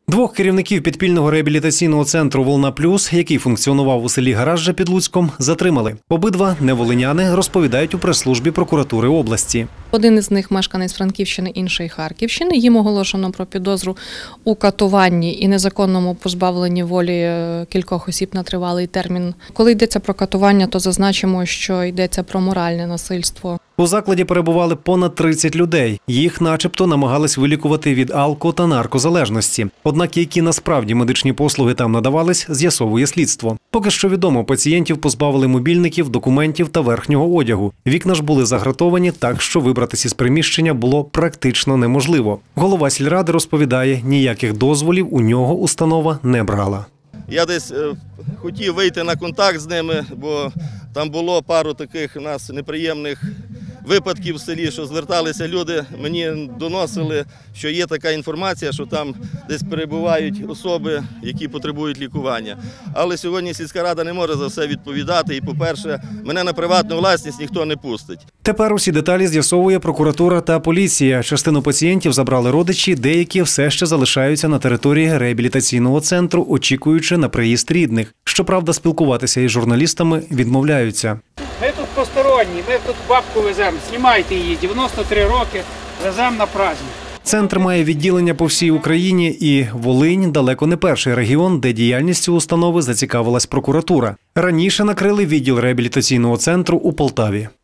Двох керівників підпільного реабілітаційного центру «Волна Плюс», який функціонував у селі Гаражжа під Луцьком, затримали. Обидва не волиняни, розповідають у прес-службі прокуратури області. Один із них – мешканець Франківщини, інший – Харківщини. Їм оголошено про підозру у катуванні і незаконному позбавленні волі кількох осіб на тривалий термін. Коли йдеться про катування, то зазначимо, що йдеться про моральне насильство. У закладі перебували понад 30 людей. Їх начебто намагались вилікувати від алко- та наркозалежності. Однак які насправді медичні послуги там надавались, з'ясовує слідство. Поки що відомо, пацієнтів позбавили мобільників, документів та верхнього одягу. Вікна ж були загратовані так, що вибратися з приміщення було практично неможливо. Голова сільради розповідає, ніяких дозволів у нього установа не брала. Я десь хотів вийти на контакт з ними, бо там було пару таких у нас неприємних випадків в селі, що зверталися люди, мені доносили, що є така інформація, що там десь перебувають особи, які потребують лікування. Але сьогодні сільська рада не може за все відповідати і, по-перше, мене на приватну власність ніхто не пустить. Тепер усі деталі з'ясовує прокуратура та поліція. Частину пацієнтів забрали родичі, деякі все ще залишаються на території реабілітаційного центру, очікуючи на приїзд рідних. Щоправда, спілкуватися із журналістами відмовляються. Ми тут посторонні, ми тут бабку веземо, знімайте її, 93 роки, веземо на праздник. Центр має відділення по всій Україні і Волинь – далеко не перший регіон, де діяльністю установи зацікавилась прокуратура. Раніше накрили відділ реабілітаційного центру у Полтаві.